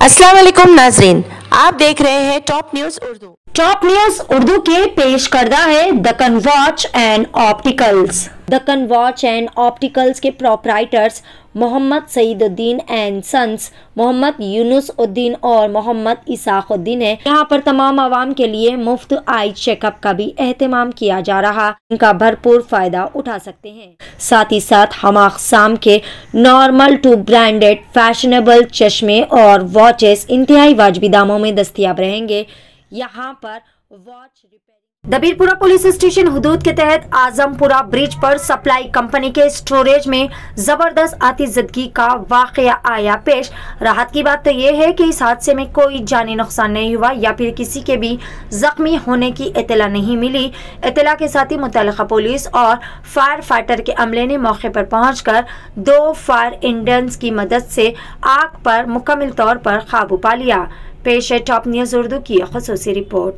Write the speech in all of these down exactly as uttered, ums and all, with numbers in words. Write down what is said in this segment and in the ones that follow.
अस्सलाम वालेकुम नाजरीन, आप देख रहे हैं top news Urdu. Top news Urdu के पेश करदा है Deccan watch and opticals. Deccan watch and opticals के proprietors Mohammed Saeeduddin and sons, Mohammed Younusuddin और मोहम्मद इसाकुद्दीन है। यहाँ पर तमाम आवाम के लिए मुफ्त आई चेकअप का भी एहतमाम किया जा रहा, इनका भरपूर फायदा उठा सकते हैं। साथ ही साथ हम अक़साम के नॉर्मल टू ब्रांडेड फैशनेबल चश्मे और वॉचेस इंतहाई वाजबी दामों में दस्तियाब रहेंगे। यहाँ पर watch repairing Dabirpura police station हुदूद के तहत आजमपुरा ब्रिज पर सप्लाई कंपनी के स्टोरेज में जबरदस्त आतिशबाजी का वाकया आया पेश। राहत की बात तो ये है कि इस हादसे में कोई जानी नुकसान नहीं हुआ या फिर किसी के भी जख्मी होने की इत्तला नहीं मिली। इत्तला के साथ ही मुतल्लिका पुलिस और फायर फाइटर के अमले ने मौके पर पहुंचकर दो फायर इंजन्स की मदद से आग पर मुकम्मल तौर पर काबू पा लिया। पेश है टॉप न्यूज उर्दू की ख़ुसूसी रिपोर्ट।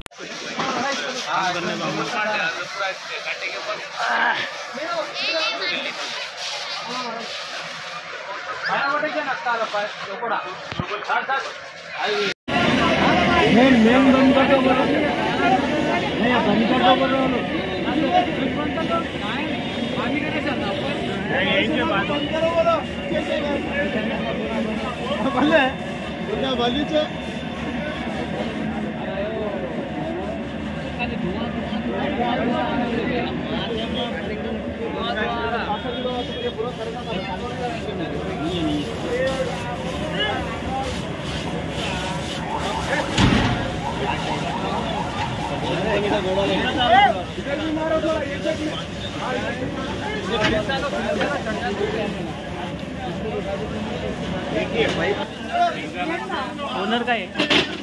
ओनर का है।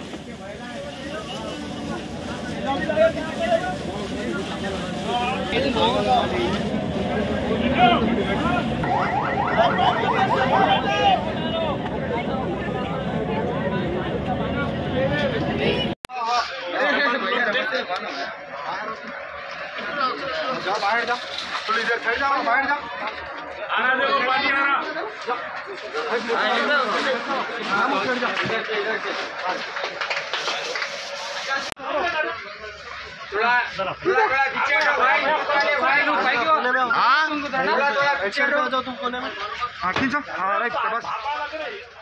जा बाहर जा, थोड़ी देर ठहर जाओ, बाहर जा। आना देखो पानी आना। थोड़ा थोड़ा थोड़ा पीछे हटो भाई, भाई भाई क्यों? हाँ थोड़ा थोड़ा पीछे हटो, तुम कोने में। हाँ खींचो, हाँ राइट बस।